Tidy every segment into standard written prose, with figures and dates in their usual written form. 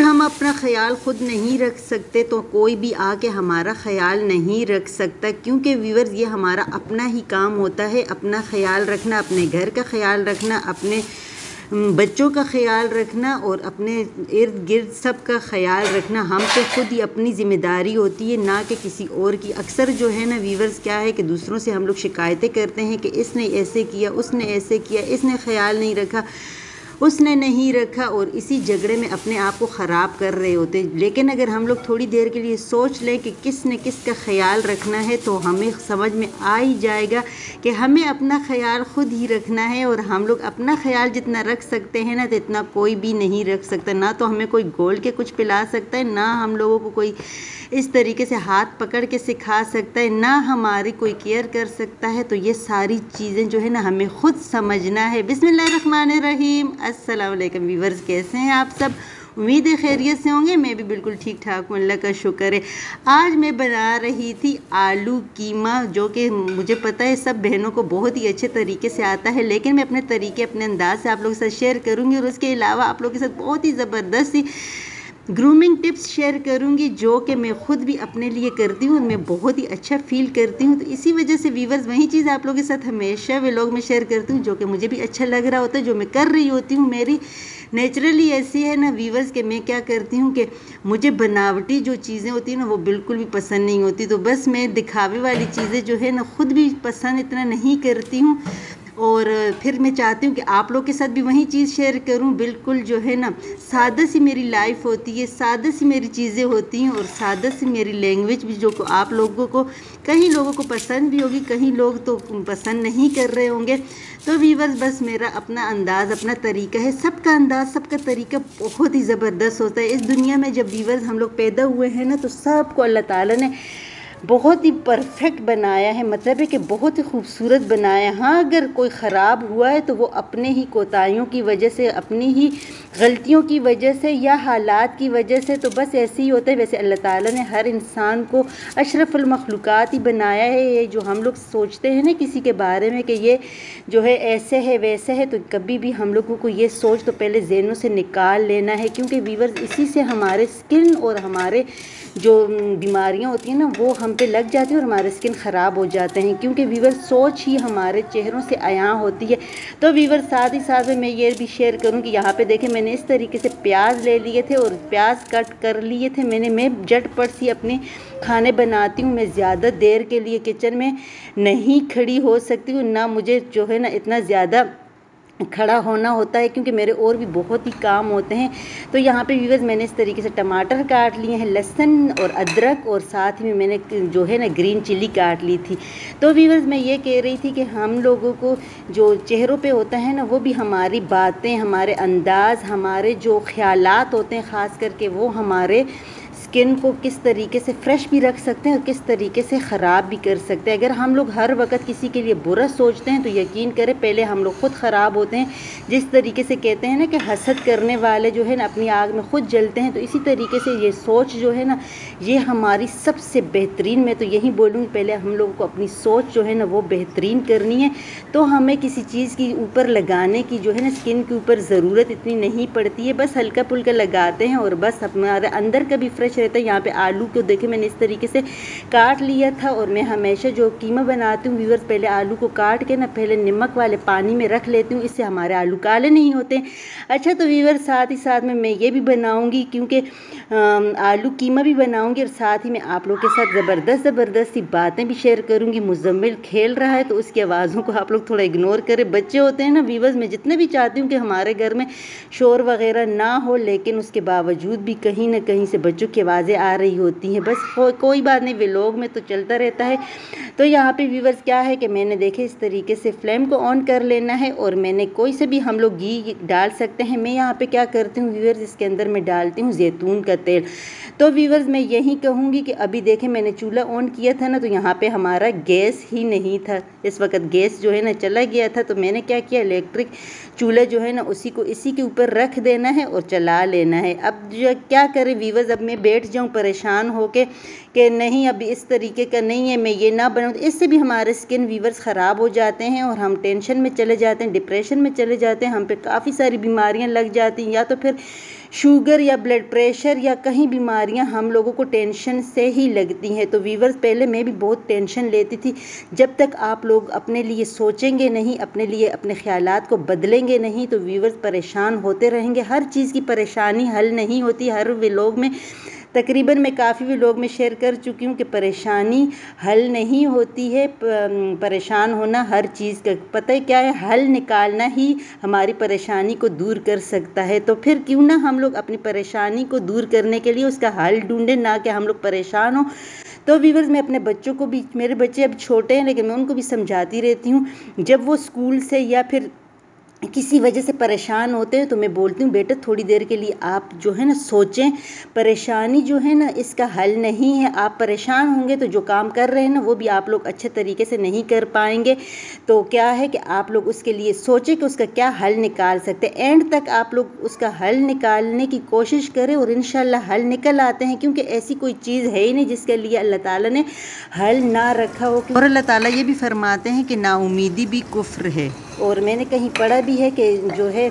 हम अपना ख्याल ख़ुद नहीं रख सकते तो कोई भी आके हमारा ख्याल नहीं रख सकता, क्योंकि व्यूअर्स ये हमारा अपना ही काम होता है, अपना ख्याल रखना, अपने घर का ख्याल रखना, अपने बच्चों का ख्याल रखना और अपने इर्द गिर्द सब का ख्याल रखना हम पे खुद ही अपनी ज़िम्मेदारी होती है, ना कि किसी और की। अक्सर जो है ना व्यूअर्स क्या है कि दूसरों से हम लोग शिकायतें करते हैं कि इसने ऐसे किया, उसने ऐसे किया, इसने ख्याल नहीं रखा, उसने नहीं रखा, और इसी झगड़े में अपने आप को ख़राब कर रहे होते। लेकिन अगर हम लोग थोड़ी देर के लिए सोच लें कि किसने किसका ख्याल रखना है तो हमें समझ में आ ही जाएगा कि हमें अपना ख्याल ख़ुद ही रखना है। और हम लोग अपना ख्याल जितना रख सकते हैं ना तो इतना कोई भी नहीं रख सकता। ना तो हमें कोई गोल के कुछ पिला सकता है, ना हम लोगों को कोई इस तरीके से हाथ पकड़ के सिखा सकता है, ना हमारी कोई केयर कर सकता है। तो ये सारी चीज़ें जो है ना हमें ख़ुद समझना है। बिस्मिल्लाहिर्रहमानिर्रहीम। अस्सलाम वालेकुम व्यूअर्स, कैसे हैं आप सब? उम्मीद है खैरियत से होंगे। मैं भी बिल्कुल ठीक ठाक हूँ, अल्लाह का शुक्र है। आज मैं बना रही थी आलू कीमा, जो कि मुझे पता है सब बहनों को बहुत ही अच्छे तरीके से आता है, लेकिन मैं अपने तरीके अपने अंदाज से आप लोगों के साथ शेयर करूँगी। और उसके अलावा आप लोगों के साथ बहुत ही ज़बरदस्त ग्रूमिंग टिप्स शेयर करूंगी, जो कि मैं ख़ुद भी अपने लिए करती हूँ, मैं बहुत ही अच्छा फील करती हूँ। तो इसी वजह से व्यूअर्स वही चीज़ आप लोगों के साथ हमेशा व्लॉग में शेयर करती हूँ, जो कि मुझे भी अच्छा लग रहा होता है, जो मैं कर रही होती हूँ। मेरी नेचुरली ऐसी है ना व्यूअर्स कि मैं क्या करती हूँ कि मुझे बनावटी जो चीज़ें होती हैं ना वो बिल्कुल भी पसंद नहीं होती। तो बस मैं दिखावे वाली चीज़ें जो है ना ख़ुद भी पसंद इतना नहीं करती हूँ, और फिर मैं चाहती हूँ कि आप लोग के साथ भी वही चीज़ शेयर करूँ। बिल्कुल जो है ना सादा सी मेरी लाइफ होती है, सादा सी मेरी चीज़ें होती हैं, और सादा सी मेरी लैंग्वेज भी, जो को आप लोगों को कहीं लोगों को पसंद भी होगी, कहीं लोग तो पसंद नहीं कर रहे होंगे। तो व्यूअर्स बस मेरा अपना अंदाज़, अपना तरीका है। सबका अंदाज़, सबका तरीका बहुत ही ज़बरदस्त होता है। इस दुनिया में जब व्यूअर्स हम लोग पैदा हुए हैं ना तो सबको अल्लाह ताला ने बहुत ही परफेक्ट बनाया है, मतलब है कि बहुत ही खूबसूरत बनाया है। हाँ, अगर कोई ख़राब हुआ है तो वो अपने ही कोताहियों की वजह से, अपनी ही गलतियों की वजह से या हालात की वजह से, तो बस ऐसे ही होता है। वैसे अल्लाह ताला ने हर इंसान को अशरफुल मखलूक़ात ही बनाया है। ये जो हम लोग सोचते हैं ना किसी के बारे में कि ये जो है ऐसे है वैसे है, तो कभी भी हम लोगों को ये सोच तो पहले ज़हनों से निकाल लेना है, क्योंकि व्यूअर्स इसी से हमारे स्किन और हमारे जो बीमारियां होती हैं ना वो हम पे लग जाती है और हमारे स्किन ख़राब हो जाते हैं, क्योंकि व्यूअर्स सोच ही हमारे चेहरों से आया होती है। तो व्यूअर्स साथ ही साथ में मैं ये भी शेयर करूं कि यहाँ पे देखें मैंने इस तरीके से प्याज ले लिए थे और प्याज कट कर लिए थे मैंने। मैं झटपट सी अपने खाने बनाती हूँ, मैं ज़्यादा देर के लिए किचन में नहीं खड़ी हो सकती हूँ, ना मुझे जो है ना इतना ज़्यादा खड़ा होना होता है, क्योंकि मेरे और भी बहुत ही काम होते हैं। तो यहाँ पे व्यूअर्स मैंने इस तरीके से टमाटर काट लिए हैं, लहसुन और अदरक, और साथ ही में मैंने जो है ना ग्रीन चिली काट ली थी। तो व्यूअर्स मैं ये कह रही थी कि हम लोगों को जो चेहरों पे होता है ना वो भी हमारी बातें, हमारे अंदाज़, हमारे जो ख्यालात होते हैं ख़ास करके, वो हमारे स्किन को किस तरीके से फ्रेश भी रख सकते हैं और किस तरीके से ख़राब भी कर सकते हैं। अगर हम लोग हर वक्त किसी के लिए बुरा सोचते हैं तो यकीन करें पहले हम लोग ख़ुद ख़राब होते हैं। जिस तरीके से कहते हैं ना कि हसद करने वाले जो है ना अपनी आग में ख़ुद जलते हैं, तो इसी तरीके से ये सोच जो है ना ये हमारी सबसे बेहतरीन, मैं तो यही बोलूँगी पहले हम लोगों को अपनी सोच जो है ना वो बेहतरीन करनी है। तो हमें किसी चीज़ के ऊपर लगाने की जो है ना स्किन के ऊपर ज़रूरत इतनी नहीं पड़ती है, बस हल्का फुल्का लगाते हैं और बस हमारे अंदर का भी फ्रेश रहता है। यहाँ पे आलू को देखे मैंने इस तरीके से काट लिया था, और मैं हमेशा जो कीमा बनाती हूँ व्यूअर्स पहले आलू को काट के ना पहले नमक वाले पानी में रख लेती हूँ, इससे हमारे आलू काले नहीं होते। अच्छा, तो व्यूअर्स साथ ही साथ में मैं ये भी बनाऊँगी, क्योंकि आलू कीमा भी बनाऊँगी और साथ ही मैं आप लोग के साथ ज़बरदस्त सी बातें भी शेयर करूँगी। मुज़म्मिल खेल रहा है तो उसकी आवाज़ों को आप लोग थोड़ा इग्नोर करें। बच्चे होते हैं ना व्यूअर्स, मैं जितने भी चाहती हूँ कि हमारे घर में शोर वगैरह ना हो, लेकिन उसके बावजूद भी कहीं ना कहीं से बच्चों की आवाज़ें आ रही होती हैं। बस कोई बात नहीं, व्लॉग में तो चलता रहता है। तो यहाँ पे व्यूअर्स क्या है कि मैंने देखे इस तरीके से फ्लेम को ऑन कर लेना है, और मैंने कोई से भी हम लोग घी डाल सकते हैं। मैं यहाँ पे क्या करती हूँ व्यूअर्स, इसके अंदर मैं डालती हूँ जैतून का तेल। तो व्यूअर्स मैं यही कहूँगी कि अभी देखें मैंने चूल्हा ऑन किया था ना, तो यहाँ पे हमारा गैस ही नहीं था, इस वक्त गैस जो है ना चला गया था। तो मैंने क्या किया, इलेक्ट्रिक चूल्हा जो है ना उसी को इसी के ऊपर रख देना है और चला लेना है। अब जो क्या करें व्यूअर्स, अब मैं बैठ जाऊँ परेशान होके कि नहीं अब इस तरीके का नहीं है, मैं ये ना बनाऊँ, तो इससे भी हमारे स्किन व्यूअर्स ख़राब हो जाते हैं और हम टेंशन में चले जाते हैं, डिप्रेशन में चले जाते हैं, हम पे काफ़ी सारी बीमारियां लग जाती हैं, या तो फिर शुगर या ब्लड प्रेशर या कहीं बीमारियां हम लोगों को टेंशन से ही लगती हैं। तो व्यूवर्स, पहले मैं भी बहुत टेंशन लेती थी। जब तक आप लोग अपने लिए सोचेंगे नहीं, अपने लिए अपने ख्यालात को बदलेंगे नहीं, तो व्यूवर्स परेशान होते रहेंगे। हर चीज़ की परेशानी हल नहीं होती। हर व्लॉग में तकरीबन मैं काफ़ी व्लॉग में शेयर कर चुकी हूँ कि परेशानी हल नहीं होती है। परेशान होना हर चीज़ का पता है क्या है, हल निकालना ही हमारी परेशानी को दूर कर सकता है। तो फिर क्यों ना हम लोग अपनी परेशानी को दूर करने के लिए उसका हल ढूंढें, ना कि हम लोग परेशान हों। तो व्यूवर्स, मैं अपने बच्चों को भी, मेरे बच्चे अब छोटे हैं लेकिन मैं उनको भी समझाती रहती हूँ। जब वो स्कूल से या फिर किसी वजह से परेशान होते हैं तो मैं बोलती हूँ, बेटा थोड़ी देर के लिए आप जो है ना सोचें। परेशानी जो है ना इसका हल नहीं है। आप परेशान होंगे तो जो काम कर रहे हैं ना वो भी आप लोग अच्छे तरीके से नहीं कर पाएंगे। तो क्या है कि आप लोग उसके लिए सोचें कि उसका क्या हल निकाल सकते हैं। एंड तक आप लोग उसका हल निकालने की कोशिश करें और इंशाल्लाह हल निकल आते हैं, क्योंकि ऐसी कोई चीज़ है ही नहीं जिसके लिए अल्लाह ताला ने हल ना रखा हो। और अल्लाह ताला ये भी फरमाते हैं कि नाउमीदी भी कुफ्र है। और मैंने कहीं पढ़ा भी है कि जो है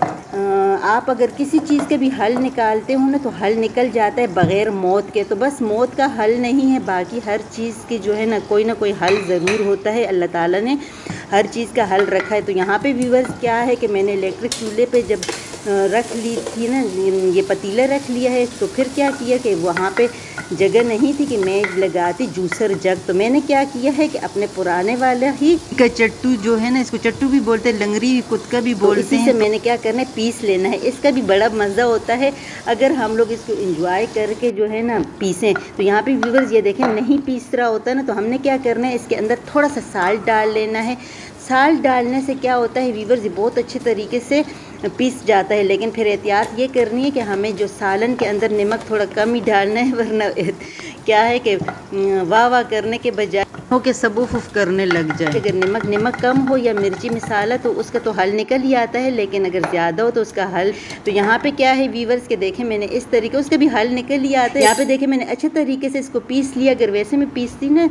आप अगर किसी चीज़ के भी हल निकालते हो ना तो हल निकल जाता है बग़ैर मौत के। तो बस मौत का हल नहीं है, बाकी हर चीज़ की जो है ना कोई हल ज़रूर होता है। अल्लाह ताला ने हर चीज़ का हल रखा है। तो यहाँ पे व्यूवर्स क्या है कि मैंने इलेक्ट्रिक चूल्हे पे जब रख ली थी ना, ये पतीला रख लिया है, तो फिर क्या किया कि वहाँ पे जगह नहीं थी कि मैं लगाती जूसर जग। तो मैंने क्या किया है कि अपने पुराने वाला ही का चट्टू जो है ना, इसको चट्टू भी बोलते हैं, लंगरी कुत्का भी बोलते हैं, इसी से मैंने क्या करना है, पीस लेना है। इसका भी बड़ा मज़ा होता है अगर हम लोग इसको एंजॉय करके जो है ना पीसें। तो यहाँ पे व्यूवर्स ये देखें, नहीं पीस रहा होता ना, तो हमने क्या करना है, इसके अंदर थोड़ा सा साल्ट डाल लेना है। साल्ट डालने से क्या होता है व्यूवर्स, ये बहुत अच्छे तरीके से पीस जाता है। लेकिन फिर एहतियात ये करनी है कि हमें जो सालन के अंदर नमक थोड़ा कम ही डालना है, वरना क्या है कि वाह वाह करने के बजाय हो के सबूफ करने लग जाए। अगर नमक कम हो या मिर्ची मसाला तो उसका तो हल निकल ही आता है, लेकिन अगर ज़्यादा हो तो उसका हल। तो यहाँ पे क्या है व्यूवर्स के देखें, मैंने इस तरीके उसका भी हल निकल ही आता है। यहाँ पे देखें मैंने अच्छे तरीके से इसको पीस लिया। अगर वैसे में पीसती ना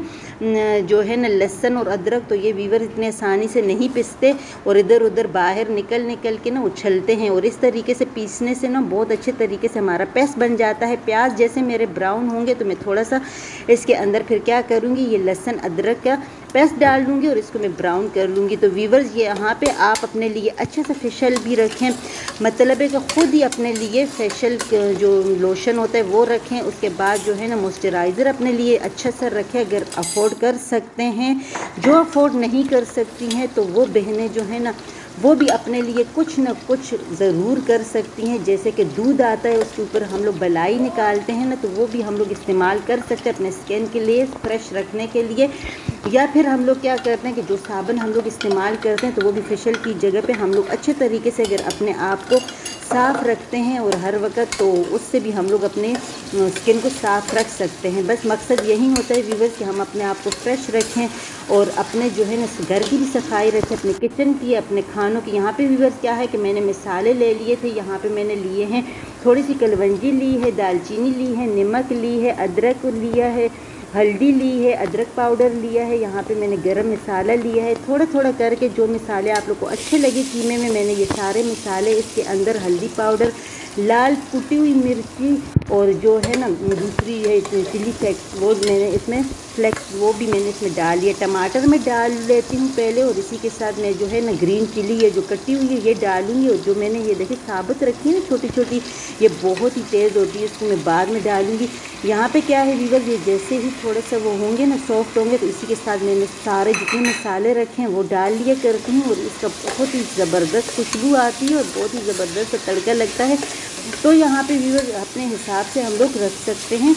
जो है ना लहसुन और अदरक, तो ये व्यूवर्स इतने आसानी से नहीं पिसते और इधर उधर बाहर निकल के ना उछलते हैं। और इस तरीके से पीसने से ना बहुत अच्छे तरीके से हमारा पेस्ट बन जाता है। प्याज जैसे मेरे ब्राउन होंगे तो मैं थोड़ा सा इसके अंदर फिर क्या करूँगी, ये लहसुन अदरक का पेस्ट डाल दूँगी और इसको मैं ब्राउन कर लूँगी। तो व्यूवर्स ये यहाँ पे आप अपने लिए अच्छे से फेशियल भी रखें, मतलब है कि ख़ुद ही अपने लिए फेशियल जो लोशन होता है वो रखें। उसके बाद जो है ना मॉइस्चराइज़र अपने लिए अच्छा सा रखें अगर अफोर्ड कर सकते हैं। जो अफोर्ड नहीं कर सकती हैं तो वो बहनें जो है ना वो भी अपने लिए कुछ न कुछ ज़रूर कर सकती हैं। जैसे कि दूध आता है उसके ऊपर हम लोग बलाई निकालते हैं ना, तो वो भी हम लोग इस्तेमाल कर सकते हैं अपने स्किन के लिए फ्रेश रखने के लिए। या फिर हम लोग क्या करते हैं कि जो साबुन हम लोग इस्तेमाल करते हैं तो वो भी फेशियल की जगह पे हम लोग अच्छे तरीके से अगर अपने आप को साफ़ रखते हैं और हर वक्त, तो उससे भी हम लोग अपने स्किन को साफ़ रख सकते हैं। बस मकसद यही होता है व्यूवर्स कि हम अपने आप को फ्रेश रखें और अपने जो है ना घर की भी सफाई रखें, अपने किचन की, अपने खानों की। यहाँ पे व्यूवर्स क्या है कि मैंने मिसाले ले लिए थे। यहाँ पे मैंने लिए हैं थोड़ी सी कलवंजी ली है, दालचीनी ली है, नमक ली है, अदरक लिया है, हल्दी ली है, अदरक पाउडर लिया है। यहाँ पे मैंने गरम मसाला लिया है। थोड़ा थोड़ा करके जो मसाले आप लोग को अच्छे लगे कीमे में, मैंने ये सारे मसाले इसके अंदर, हल्दी पाउडर, लाल कुटी हुई मिर्ची और जो है ना दूसरी है चिली फ्लेक्स, वो मैंने इसमें फ्लेक्स वो भी मैंने इसमें डाल लिया। टमाटर में डाल लेती हूँ पहले और इसी के साथ मैं जो है ना ग्रीन चिली है जो कटी हुई है ये डालूँगी। और जो मैंने ये देखिए साबुत रखी है ना छोटी छोटी, ये बहुत ही तेज़ होती है, इसको मैं बाद में डालूँगी। यहाँ पे क्या है व्यूवर्स, ये जैसे ही थोड़ा सा वो होंगे ना सॉफ्ट होंगे तो इसी के साथ मैंने सारे जितने मसाले रखे हैं वो डाल लिया करती हूँ। और इसका बहुत ही ज़बरदस्त खुशबू आती है और बहुत ही ज़बरदस्त तड़का लगता है। तो यहाँ पे व्यूवर्स अपने हिसाब से हम लोग रख सकते हैं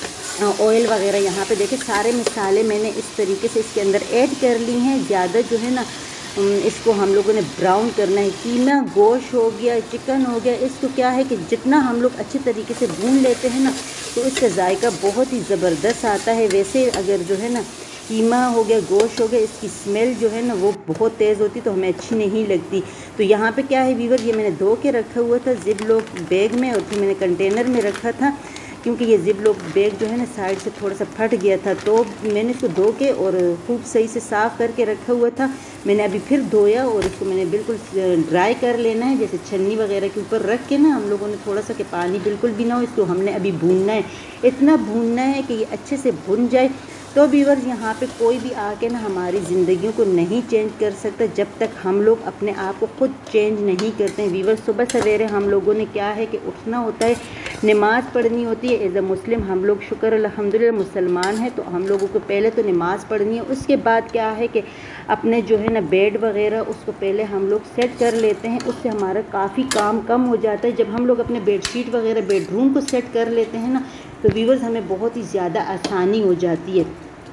ऑयल वगैरह। यहाँ पे देखिए सारे मसाले मैंने इस तरीके से इसके अंदर ऐड कर ली हैं। ज़्यादा जो है ना इसको हम लोगों ने ब्राउन करना है। कीमा गोश्त हो गया, चिकन हो गया, इसको क्या है कि जितना हम लोग अच्छे तरीके से भून लेते हैं ना तो इसका जायका बहुत ही ज़बरदस्त आता है। वैसे अगर जो है ना कीमा हो गया, गोश्त हो गया, इसकी स्मेल जो है ना वो बहुत तेज़ होती तो हमें अच्छी नहीं लगती। तो यहाँ पे क्या है व्यूवर, ये मैंने धो के रखा हुआ था जिप लॉक बैग में और फिर मैंने कंटेनर में रखा था। क्योंकि ये जिप लॉक बैग जो है ना साइड से थोड़ा सा फट गया था, तो मैंने इसको धो के और खूब सही से साफ़ करके रखा हुआ था। मैंने अभी फिर धोया और इसको मैंने बिल्कुल ड्राई कर लेना है, जैसे छन्नी वगैरह के ऊपर रख के ना हम लोगों ने थोड़ा सा कि पानी बिल्कुल भी ना हो, इसको हमने अभी भूनना है। इतना भूनना है कि ये अच्छे से भुन जाए। तो व्यूअर्स, यहाँ पे कोई भी आके ना हमारी ज़िंदगियों को नहीं चेंज कर सकता जब तक हम लोग अपने आप को खुद चेंज नहीं करते हैं। व्यूअर्स, सुबह सवेरे हम लोगों ने क्या है कि उठना होता है, नमाज़ पढ़नी होती है। एज़ अ मुस्लिम हम लोग शुक्र अल्हम्दुलिल्लाह मुसलमान हैं, तो हम लोगों को पहले तो नमाज़ पढ़नी है। उसके बाद क्या है कि अपने जो है ना बेड वगैरह उसको पहले हम लोग सेट कर लेते हैं। उससे हमारा काफ़ी काम कम हो जाता है। जब हम लोग अपने बेडशीट वगैरह बेडरूम को सेट कर लेते हैं ना, तो व्यूअर्स हमें बहुत ही ज़्यादा आसानी हो जाती है।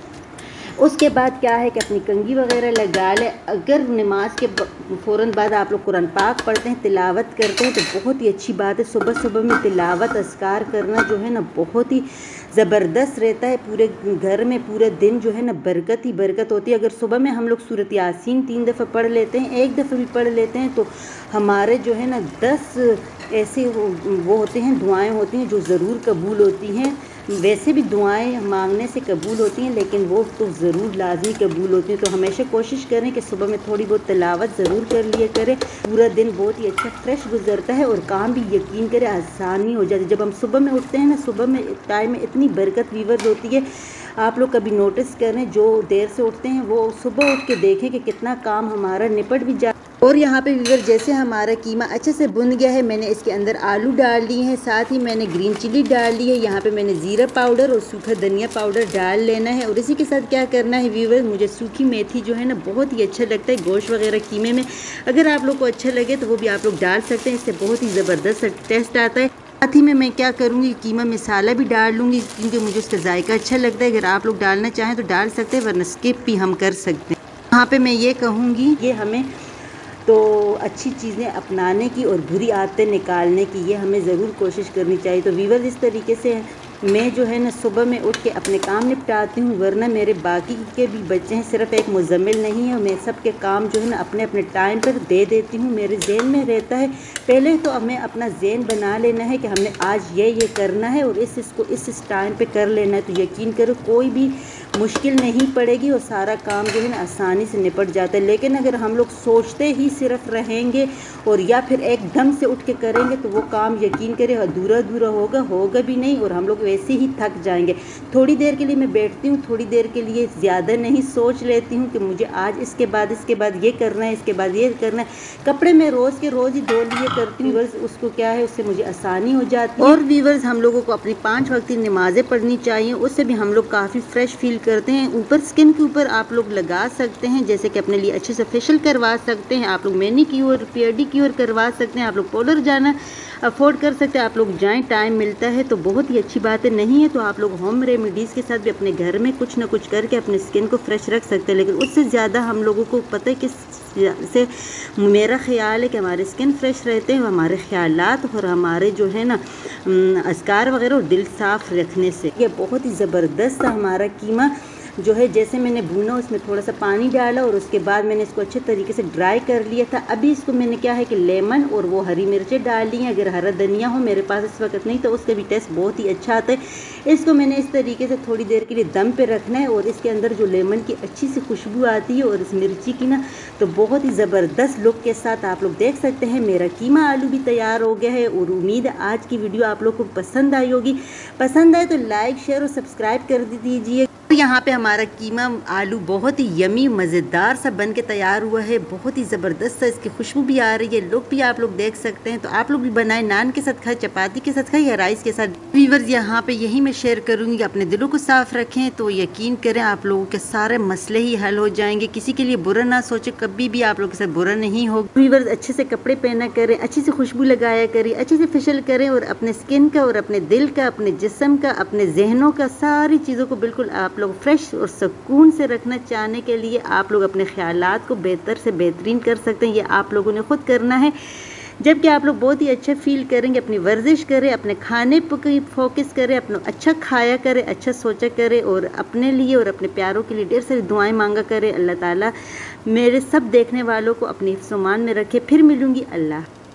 उसके बाद क्या है कि अपनी कंघी वगैरह लगा ले। अगर नमाज के फ़ौरन बाद आप लोग कुरान पाक पढ़ते हैं, तिलावत करते हैं, तो बहुत ही अच्छी बात है। सुबह सुबह में तिलावत अस्कार करना जो है ना बहुत ही ज़बरदस्त रहता है। पूरे घर में पूरे दिन जो है ना बरकत ही बरकत होती है। अगर सुबह में हम लोग सूरत यासीन 3 दफ़ा पढ़ लेते हैं, एक दफ़ा भी पढ़ लेते हैं, तो हमारे जो है ना 10 ऐसे वो होते हैं, दुआएं होती हैं जो ज़रूर कबूल होती हैं। वैसे भी दुआएं मांगने से कबूल होती हैं, लेकिन वो तो ज़रूर लाजमी कबूल होती हैं। तो हमेशा कोशिश करें कि सुबह में थोड़ी बहुत तिलावत ज़रूर कर लिया करें। पूरा दिन बहुत ही अच्छा फ्रेश गुजरता है और काम भी यकीन करें आसानी हो जाती है। जब हम सुबह में उठते हैं ना, सुबह में टाइम में इतनी बरकत व्यूअर्स होती है। आप लोग कभी नोटिस करें, जो देर से उठते हैं वो सुबह उठ के देखें कि कितना काम हमारा निपट भी जा। और यहाँ पे व्यूअर जैसे हमारा कीमा अच्छे से भुन गया है, मैंने इसके अंदर आलू डाल दिए हैं, साथ ही मैंने ग्रीन चिली डाल दी है। यहाँ पे मैंने ज़ीरा पाउडर और सूखा धनिया पाउडर डाल लेना है। और इसी के साथ क्या करना है व्यूअर, मुझे सूखी मेथी जो है ना बहुत ही अच्छा लगता है गोश्त वगैरह कीमे में। अगर आप लोग को अच्छा लगे तो वो भी आप लोग डाल सकते हैं, इससे बहुत ही ज़बरदस्त टेस्ट आता है। साथ ही में मैं क्या करूँगी, कीमा मसाला भी डाल लूँगी, क्योंकि मुझे उसका जायका अच्छा लगता है। अगर आप लोग डालना चाहें तो डाल सकते हैं, वरना स्किप भी हम कर सकते हैं। यहाँ पे मैं ये कहूँगी, ये हमें तो अच्छी चीज़ें अपनाने की और बुरी आदतें निकालने की ये हमें ज़रूर कोशिश करनी चाहिए। तो व्यूअर्स, इस तरीके से मैं जो है ना सुबह में उठ के अपने काम निपटाती हूँ, वरना मेरे बाकी के भी बच्चे हैं, सिर्फ एक मुज़म्मिल नहीं है। मैं सब के काम जो है ना अपने अपने टाइम पर दे देती हूँ। मेरे ज़हन में रहता है, पहले तो हमें अपना ज़हन बना लेना है कि हमने आज ये करना है और इसको इस टाइम पे कर लेना है। तो यकीन करो कोई भी मुश्किल नहीं पड़ेगी और सारा काम जो है ना आसानी से निपट जाता है। लेकिन अगर हम लोग सोचते ही सिर्फ रहेंगे और या फिर एकदम से उठ के करेंगे, तो वो काम यकीन करें अधूरा अधूरा होगा भी नहीं और हम लोग वैसे ही थक जाएंगे। थोड़ी देर के लिए मैं बैठती हूँ, थोड़ी देर के लिए, ज़्यादा नहीं, सोच लेती हूँ कि मुझे आज इसके बाद ये करना है, इसके बाद ये करना है। कपड़े मैं रोज़ के रोज़ ही धो लिए करती हूँ व्यूअर्स, उसको क्या है, उससे मुझे आसानी हो जाती है। और व्यूअर्स, हम लोगों को अपनी 5 वक्त की नमाज़ें पढ़नी चाहिए, उससे भी हम लोग काफ़ी फ्रेश फील करते हैं। ऊपर स्किन के ऊपर आप लोग लगा सकते हैं, जैसे कि अपने लिए अच्छे से फेशियल करवा सकते हैं, आप लोग मैनीक्योर पेडिक्योर करवा सकते हैं, आप लोग पार्लर जाना अफोर्ड कर सकते हैं, आप लोग जाएं, टाइम मिलता है तो बहुत ही अच्छी बात है। नहीं है तो आप लोग होम रेमेडीज़ के साथ भी अपने घर में कुछ ना कुछ करके अपने स्किन को फ्रेश रख सकते हैं। लेकिन उससे ज़्यादा हम लोगों को पता है कि से मेरा ख्याल है कि हमारे स्किन फ्रेश रहते हैं, हमारे ख्यालात और हमारे जो है ना अज़कार वगैरह और दिल साफ़ रखने से। ये बहुत ही ज़बरदस्त हमारा कीमा जो है, जैसे मैंने भूना उसमें थोड़ा सा पानी डाला और उसके बाद मैंने इसको अच्छे तरीके से ड्राई कर लिया था। अभी इसको मैंने क्या है कि लेमन और वो हरी मिर्चें डाल ली हैं। अगर हरा धनिया हो, मेरे पास इस वक्त नहीं, तो उसका भी टेस्ट बहुत ही अच्छा आता है। इसको मैंने इस तरीके से थोड़ी देर के लिए दम पे रखना है और इसके अंदर जो लेमन की अच्छी सी खुशबू आती है और इस मिर्ची की ना, तो बहुत ही ज़बरदस्त लुक के साथ आप लोग देख सकते हैं मेरा कीमा आलू भी तैयार हो गया है। और उम्मीद है आज की वीडियो आप लोग को पसंद आई होगी। पसंद आए तो लाइक, शेयर और सब्सक्राइब कर दीजिए। यहाँ पे हमारा कीमा आलू बहुत ही यमी मज़ेदार सा बन के तैयार हुआ है, बहुत ही ज़बरदस्त सा इसकी खुशबू भी आ रही है, लुक भी आप लोग देख सकते हैं। तो आप लोग भी बनाएं, नान के साथ खाएं, चपाती के साथ खाएं या राइस के साथ। व्यूअर्स, यहाँ पे यही मैं शेयर करूँगी, अपने दिलों को साफ़ रखें तो यकीन करें आप लोगों के सारे मसले ही हल हो जाएंगे। किसी के लिए बुरा ना सोचे, कभी भी आप लोगों के साथ बुरा नहीं होगा। व्यूअर्स, अच्छे से कपड़े पहना करें, अच्छी से खुशबू लगाया करें, अच्छे से फेशियल करें और अपने स्किन का और अपने दिल का, अपने जिस्म का, अपने जहनों का, सारी चीज़ों को बिल्कुल आप लोग फ्रेश और सुकून से रखना चाहने के लिए आप लोग अपने ख्यालात को बेहतर से बेहतरीन कर सकते हैं। ये आप लोगों ने खुद करना है। जबकि आप लोग बहुत ही अच्छा फील करेंगे। अपनी वर्जिश करें, अपने खाने पर फोकस करें, अपना अच्छा खाया करें, अच्छा सोचा करें और अपने लिए और अपने प्यारों के लिए ढेर सारी दुआएं मांगा करें। अल्लाह ताला मेरे सब देखने वालों को अपने हिफ्ज़-ओ-मान में रखे। फिर मिलूँगी। अल्लाह।